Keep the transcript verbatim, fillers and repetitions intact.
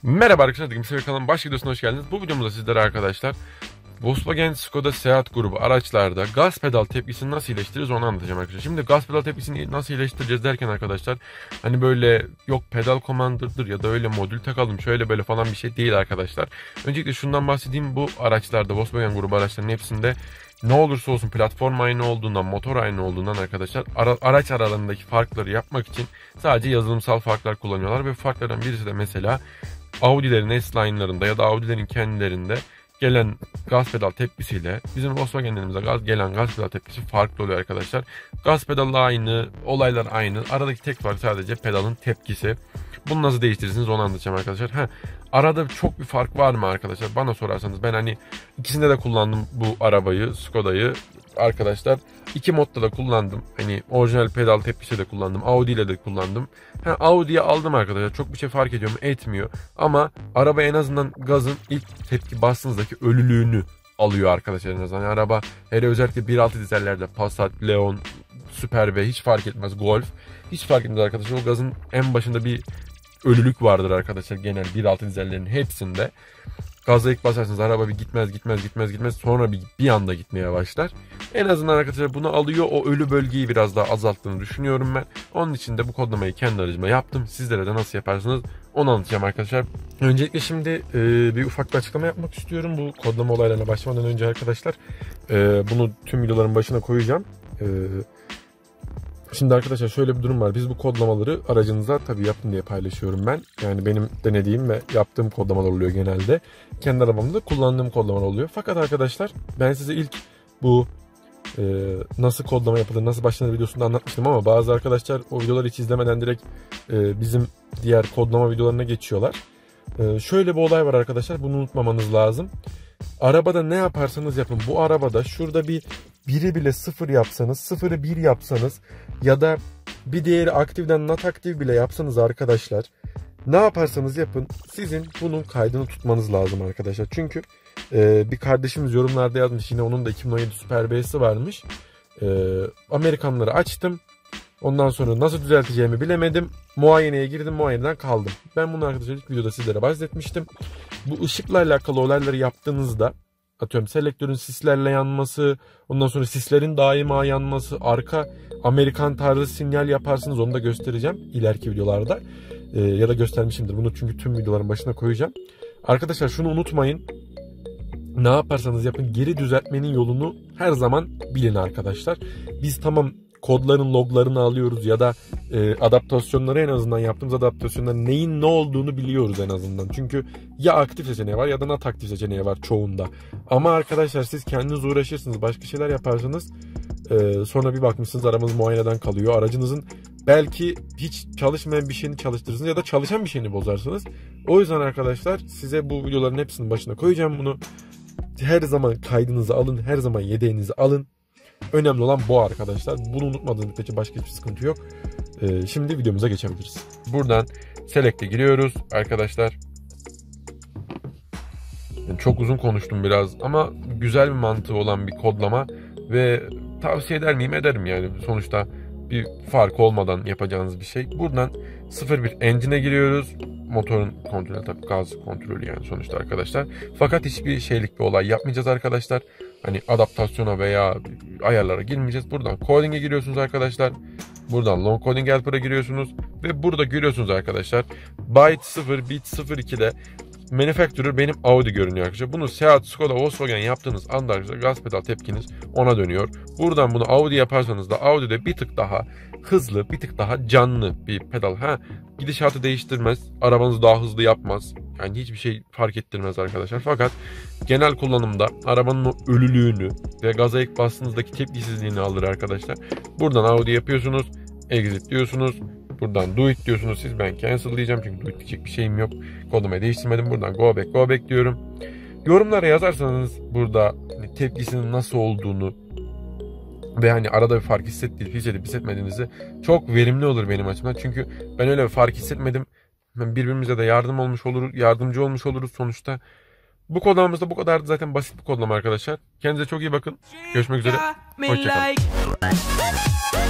Merhaba arkadaşlar, Dimsel kanalının baş videosuna hoş geldiniz. Bu videomuzda sizlere arkadaşlar Volkswagen Skoda Seat grubu araçlarda gaz pedal tepkisini nasıl iyileştiririz onu anlatacağım arkadaşlar. Şimdi gaz pedal tepkisini nasıl iyileştireceğiz derken arkadaşlar, hani böyle yok pedal commander'dır ya da öyle modül takalım şöyle böyle falan bir şey değil arkadaşlar. Öncelikle şundan bahsedeyim: bu araçlarda, Volkswagen grubu araçlarının hepsinde ne olursa olsun platform aynı olduğundan, motor aynı olduğundan arkadaşlar ara, araç aralarındaki farkları yapmak için sadece yazılımsal farklar kullanıyorlar ve bu farklardan birisi de mesela Audi'lerin S-Line'larında ya da Audi'lerin kendilerinde gelen gaz pedal tepkisiyle bizim Volkswagen'lerimize gaz, gelen gaz pedal tepkisi farklı oluyor arkadaşlar. Gaz pedalı aynı, olaylar aynı. Aradaki tek fark sadece pedalın tepkisi. Bunu nasıl değiştirirsiniz onu anlatacağım arkadaşlar. Ha, arada çok bir fark var mı arkadaşlar? Bana sorarsanız ben hani ikisinde de kullandım bu arabayı, Skoda'yı arkadaşlar. İki modda da kullandım. Hani orijinal pedal tepkisi de kullandım. Audi ile de kullandım. Ha, Audi'ye aldım arkadaşlar. Çok bir şey fark ediyor mu? Etmiyor. Ama araba en azından gazın ilk tepki bastığınızdaki ölülüğünü alıyor arkadaşlar en azından. Yani araba hele özellikle bir altı dizellerde Passat, Leon, Super B hiç fark etmez. Golf hiç fark etmez arkadaşlar. O gazın en başında bir ölülük vardır arkadaşlar, genel bir altı dizellerin hepsinde. Gaza ilk basarsınız araba bir gitmez gitmez gitmez gitmez sonra bir, bir anda gitmeye başlar. En azından arkadaşlar bunu alıyor, o ölü bölgeyi biraz daha azalttığını düşünüyorum ben. Onun için de bu kodlamayı kendi aracıma yaptım. Sizlere de nasıl yaparsınız onu anlatacağım arkadaşlar. Öncelikle şimdi e, bir ufak bir açıklama yapmak istiyorum bu kodlama olaylarına başlamadan önce arkadaşlar. E, bunu tüm videoların başına koyacağım. E, Şimdi arkadaşlar şöyle bir durum var. Biz bu kodlamaları aracınıza tabii yapın diye paylaşıyorum ben. Yani benim denediğim ve yaptığım kodlamalar oluyor genelde. Kendi arabamda kullandığım kodlamalar oluyor. Fakat arkadaşlar ben size ilk bu e, nasıl kodlama yapılır, nasıl başlanır videosunda anlatmıştım ama bazı arkadaşlar o videoları hiç izlemeden direkt e, bizim diğer kodlama videolarına geçiyorlar. E, şöyle bir olay var arkadaşlar, bunu unutmamanız lazım. Arabada ne yaparsanız yapın, bu arabada şurada bir biri bile sıfır yapsanız, sıfırı bir yapsanız ya da bir değeri aktifden not aktif bile yapsanız arkadaşlar, ne yaparsanız yapın sizin bunun kaydını tutmanız lazım arkadaşlar. Çünkü e, bir kardeşimiz yorumlarda yazmış, yine onun da iki bin on yedi Super B'si varmış. E, Amerikanları açtım. Ondan sonra nasıl düzelteceğimi bilemedim. Muayeneye girdim, muayeneden kaldım. Ben bunu arkadaşlar ilk videoda sizlere bahsetmiştim. Bu ışıkla alakalı olayları yaptığınızda, atıyorum selektörün sislerle yanması, ondan sonra sislerin daima yanması, arka Amerikan tarzı sinyal yaparsınız, onu da göstereceğim ileriki videolarda. Ee, ya da göstermişimdir bunu, çünkü tüm videoların başına koyacağım. Arkadaşlar şunu unutmayın. Ne yaparsanız yapın geri düzeltmenin yolunu her zaman bilin arkadaşlar. Biz tamam kodların loglarını alıyoruz ya da e, adaptasyonları, en azından yaptığımız adaptasyonların neyin ne olduğunu biliyoruz en azından. Çünkü ya aktif seçeneği var ya da not aktif seçeneği var çoğunda. Ama arkadaşlar siz kendiniz uğraşırsınız, başka şeyler yaparsınız. E, sonra bir bakmışsınız aramız muayeneden kalıyor. Aracınızın belki hiç çalışmayan bir şeyini çalıştırırsınız ya da çalışan bir şeyini bozarsınız. O yüzden arkadaşlar size bu videoların hepsinin başına koyacağım bunu. Her zaman kaydınızı alın, her zaman yedeğinizi alın. Önemli olan bu arkadaşlar. Bunu unutmadığınız müddetçe başka hiçbir sıkıntı yok. Ee, şimdi videomuza geçebiliriz. Buradan Select'e giriyoruz arkadaşlar. Yani çok uzun konuştum biraz ama güzel bir mantığı olan bir kodlama ve tavsiye eder miyim? Ederim yani. Sonuçta bir fark olmadan yapacağınız bir şey. Buradan sıfır bir engine'e giriyoruz. Motorun kontrolü, tabii gaz kontrolü yani sonuçta arkadaşlar. Fakat hiçbir şeylik bir olay yapmayacağız arkadaşlar. Hani adaptasyona veya ayarlara girmeyeceğiz. Buradan coding'e giriyorsunuz arkadaşlar. Buradan long coding helper'a giriyorsunuz. Ve burada görüyorsunuz arkadaşlar. Byte sıfır, bit sıfır iki'de manufacturer benim Audi görünüyor arkadaşlar. Bunu Seat, Skoda, Volkswagen yaptığınız anda arkadaşlar gaz pedal tepkiniz ona dönüyor. Buradan bunu Audi yaparsanız da Audi'de bir tık daha hızlı, bir tık daha canlı bir pedal. Ha, gidişatı değiştirmez, arabanızı daha hızlı yapmaz. Yani hiçbir şey fark ettirmez arkadaşlar. Fakat genel kullanımda arabanın o ölülüğünü ve gaza ilk bastığınızdaki tepkisizliğini alır arkadaşlar. Buradan Audi yapıyorsunuz, exit diyorsunuz. Buradan do it diyorsunuz siz. Ben cancel diyeceğim çünkü do it diyecek bir şeyim yok. Kodumu değiştirmedim. Buradan go back go back diyorum. Yorumlara yazarsanız burada hani tepkisinin nasıl olduğunu ve hani arada bir fark hissettiğiniz, hissedip hissetmediğinizi, çok verimli olur benim açımdan. Çünkü ben öyle bir fark hissetmedim. Birbirimize de yardım olmuş oluruz, yardımcı olmuş oluruz sonuçta. Bu kodlamamız da bu kadardı, zaten basit bir kodlama arkadaşlar. Kendinize çok iyi bakın. Görüşmek üzere. Hoşçakalın.